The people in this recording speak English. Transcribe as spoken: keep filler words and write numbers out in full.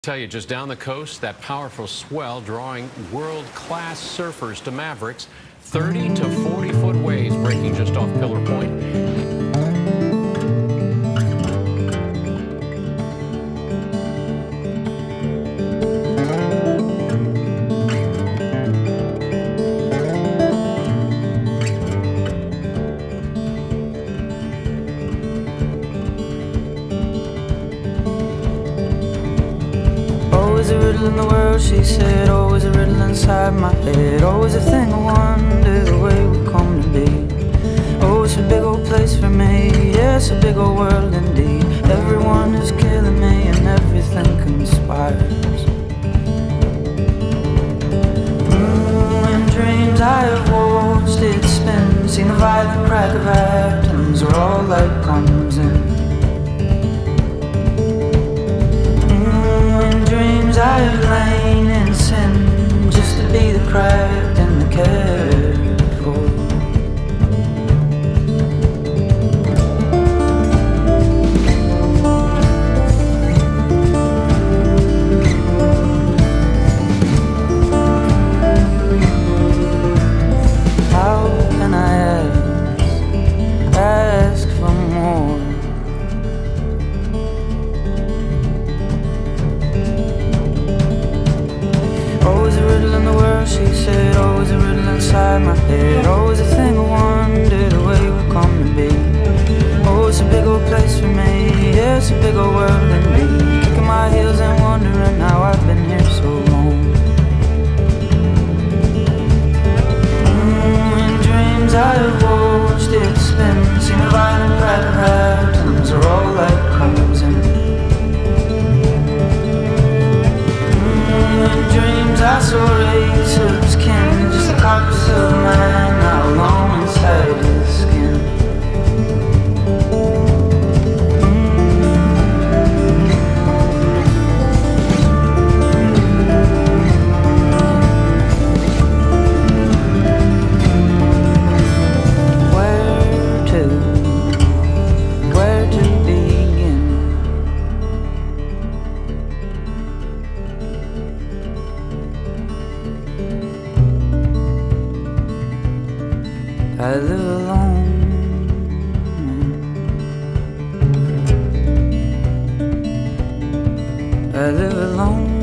Tell you, just down the coast, that powerful swell drawing world-class surfers to Mavericks, thirty to forty foot waves breaking just off Pillar Point. Always a riddle in the world, she said. Always a riddle inside my head. Always a thing I wonder the way we come to be. Oh, it's a big old place for me. Yeah, it's a big old world indeed. Everyone is killing me and everything conspires. mm, In dreams I have watched it spin, seen the violent crack of atoms where all light comes in. I have lain in sin just to be the cracked and the careful. How can I ask, ask for more? Always a riddle in the world, she said. Always a riddle inside my head. Always a thing I wonder the way we come to be. Oh, it's a big old place for me. Yeah, it's a big old world indeed. Kicking my heels and wondering how I've been here so long. mm, In dreams I have watched it spin, seen the violent crack of atoms where all light comes in. I saw rays of skin, just a carcass of a man now alone inside his skin. Where to, where to begin? I live alone. I live alone.